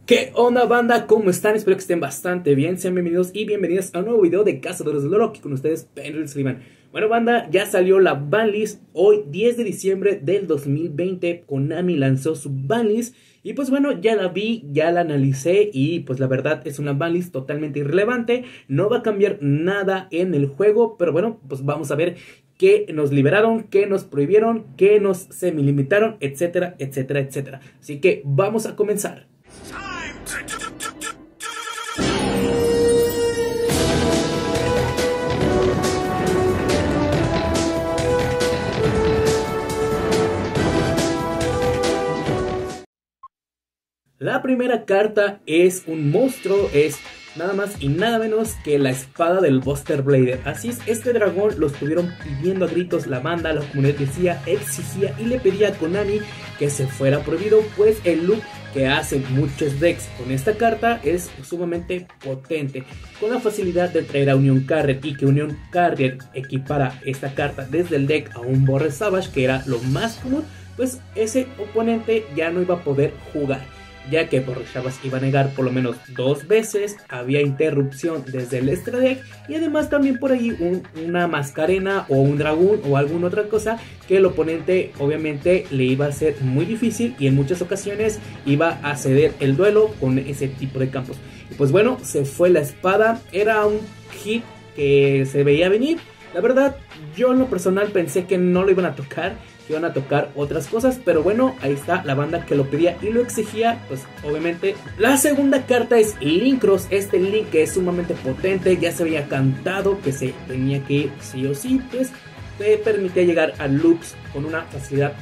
¿Qué onda, banda? ¿Cómo están? Espero que estén bastante bien. Sean bienvenidos y bienvenidas a un nuevo video de Cazadores del Oro. Aquí con ustedes, Penril Sullivan. Bueno, banda, ya salió la banlist. Hoy, 10 de diciembre del 2020, Konami lanzó su banlist. Y pues bueno, ya la vi, ya la analicé. Y pues la verdad es una banlist totalmente irrelevante. No va a cambiar nada en el juego. Pero bueno, pues vamos a ver qué nos liberaron, qué nos prohibieron, qué nos semilimitaron, etcétera, etcétera, etcétera. Así que vamos a comenzar. La primera carta es un monstruo, es nada más y nada menos que la espada del Buster Blader. Así es, este dragón lo estuvieron pidiendo a gritos la banda, la comunidad decía, exigía y le pedía a Konami que se fuera prohibido, pues el look que hacen muchos decks con esta carta es sumamente potente, con la facilidad de traer a Union Carrier y que Union Carrier equipara esta carta desde el deck a un Borre Savage, que era lo más común, pues ese oponente ya no iba a poder jugar, ya que Borre Savage iba a negar por lo menos 2 veces, había interrupción desde el extra deck y además también por ahí una Mascarena o un dragón o alguna otra cosa que el oponente obviamente le iba a ser muy difícil y en muchas ocasiones iba a ceder el duelo con ese tipo de campos. Y pues bueno, se fue la espada, era un hit que se veía venir. La verdad, yo en lo personal pensé que no lo iban a tocar, que iban a tocar otras cosas, pero bueno, ahí está la banda que lo pedía y lo exigía, pues obviamente. La segunda carta es Linkross, este Link que es sumamente potente, ya se había cantado que se tenía que ir sí o sí, pues te permitía llegar a loops con una facilidad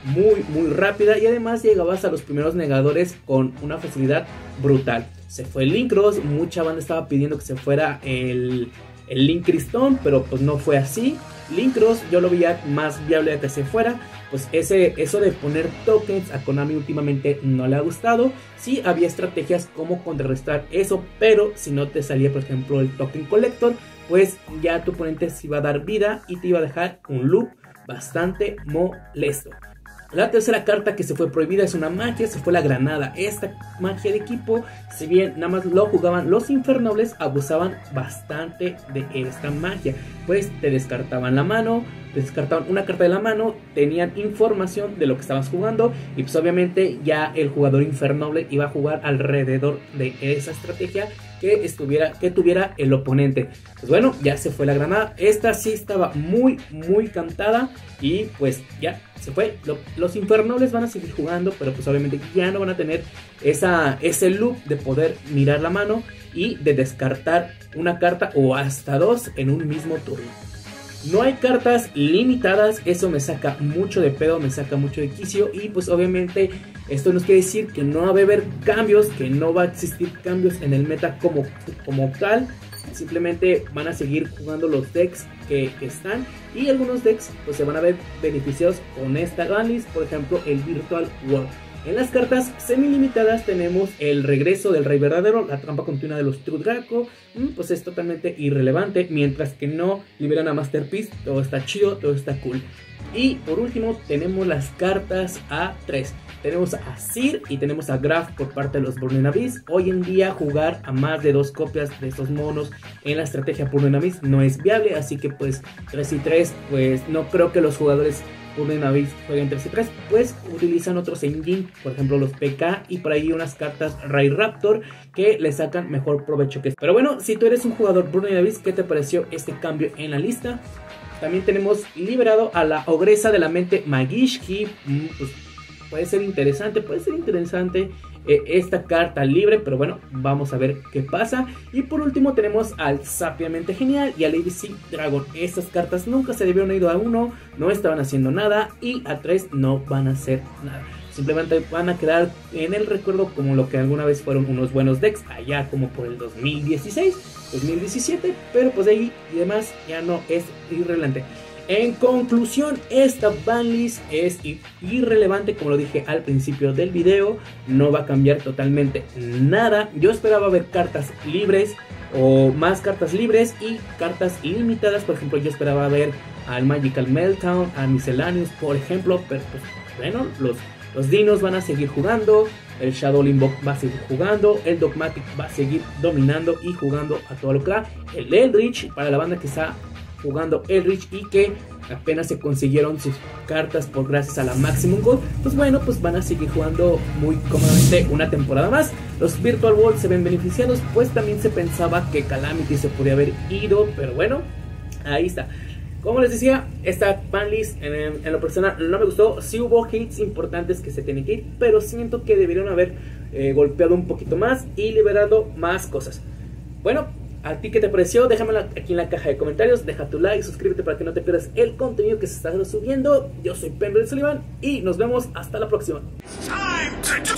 muy rápida y además llegabas a los primeros negadores con una facilidad brutal. Se fue Linkross, mucha banda estaba pidiendo que se fuera el Link Cristón, pero pues no fue así. Linkross yo lo veía más viable de que se fuera, pues eso de poner tokens a Konami últimamente no le ha gustado. Sí había estrategias como contrarrestar eso, pero si no te salía por ejemplo el token collector, pues ya tu oponente se iba a dar vida y te iba a dejar un loop bastante molesto. La tercera carta que se fue prohibida es una magia, se fue la granada. Esta magia de equipo, si bien nada más lo jugaban los Infernobles, abusaban bastante de esta magia, pues te descartaban la mano, te descartaban una carta de la mano, tenían información de lo que estabas jugando y pues obviamente ya el jugador Infernoble iba a jugar alrededor de esa estrategia que tuviera el oponente. Pues bueno, ya se fue la granada. Esta sí estaba muy cantada y pues ya se fue. Los Infernobles van a seguir jugando, pero pues obviamente ya no van a tener ese loop de poder mirar la mano y de descartar una carta o hasta 2 en un mismo turno. No hay cartas limitadas, eso me saca mucho de pedo, me saca mucho de quicio y pues obviamente esto nos quiere decir que no va a haber cambios, que no va a existir cambios en el meta como tal. Simplemente van a seguir jugando los decks que están y algunos decks pues se van a ver beneficiados con esta banlist, por ejemplo el Virtual World. En las cartas semi-limitadas tenemos el regreso del Rey Verdadero, la trampa continua de los True Draco, pues es totalmente irrelevante, mientras que no liberan a Masterpiece, todo está chido, todo está cool. Y por último tenemos las cartas A3, tenemos a Seer y tenemos a Graf por parte de los Burning Abyss. Hoy en día jugar a más de 2 copias de estos monos en la estrategia Burning Abyss no es viable, así que pues 3 y 3, pues no creo que los jugadores Burning Abyss jueguen 3 y 3, pues utilizan otros engine, por ejemplo los PK y por ahí unas cartas Ray Raptor que le sacan mejor provecho que esto. Pero bueno, si tú eres un jugador Burning Abyss, ¿qué te pareció este cambio en la lista? También tenemos liberado a la ogresa de la mente Magishki, pues puede ser interesante esta carta libre, pero bueno, vamos a ver qué pasa. Y por último tenemos al Sabiamente Genial y al ABC Dragon. Estas cartas nunca se debieron ir a 1, no estaban haciendo nada y a 3 no van a hacer nada. Simplemente van a quedar en el recuerdo como lo que alguna vez fueron unos buenos decks, allá como por el 2016, 2017, pero pues de ahí y demás ya no es irrelevante. En conclusión, esta banlist es irrelevante, como lo dije al principio del video, no va a cambiar totalmente nada. Yo esperaba ver cartas libres o más cartas libres y cartas limitadas. Por ejemplo, yo esperaba ver al Magical Meltdown, a Miscellaneous, por ejemplo, pero pues bueno, los dinos van a seguir jugando, el Shadow Invoke va a seguir jugando, el Dogmatic va a seguir dominando y jugando a todo lo que da, el Eldritch para la banda que está jugando Eldritch y que apenas se consiguieron sus cartas por gracias a la Maximum Gold, pues bueno, pues van a seguir jugando muy cómodamente una temporada más. Los Virtual Worlds se ven beneficiados, pues también se pensaba que Calamity se podía haber ido, pero bueno, ahí está. Como les decía, esta banlist en lo personal no me gustó. Sí hubo hits importantes que se tienen que ir, pero siento que deberían haber golpeado un poquito más y liberado más cosas. Bueno, ¿a ti qué te pareció? Déjamelo aquí en la caja de comentarios. Deja tu like, suscríbete para que no te pierdas el contenido que se está subiendo. Yo soy Pemble Sullivan y nos vemos hasta la próxima.